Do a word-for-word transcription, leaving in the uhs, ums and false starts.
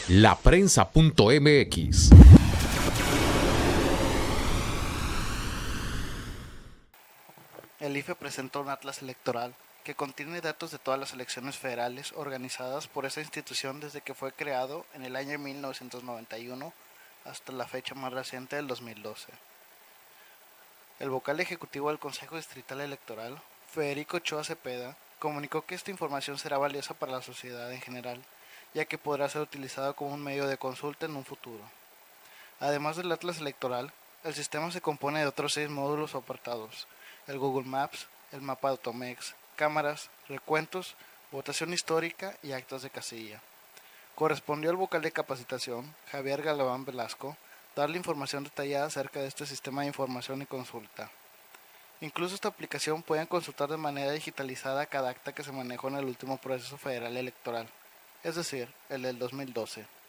la prensa punto m x. El I F E presentó un atlas electoral que contiene datos de todas las elecciones federales organizadas por esa institución desde que fue creado en el año mil novecientos noventa y uno hasta la fecha más reciente del dos mil doce. El vocal ejecutivo del Consejo Distrital Electoral, Federico Ochoa Cepeda, comunicó que esta información será valiosa para la sociedad en general, ya que podrá ser utilizada como un medio de consulta en un futuro. Además del atlas electoral, el sistema se compone de otros seis módulos o apartados: el Google Maps, el mapa de Automex, cámaras, recuentos, votación histórica y actas de casilla. Correspondió al vocal de capacitación, Javier Galván Velasco, darle información detallada acerca de este sistema de información y consulta. Incluso esta aplicación pueden consultar de manera digitalizada cada acta que se manejó en el último proceso federal electoral, es decir, el del dos mil doce.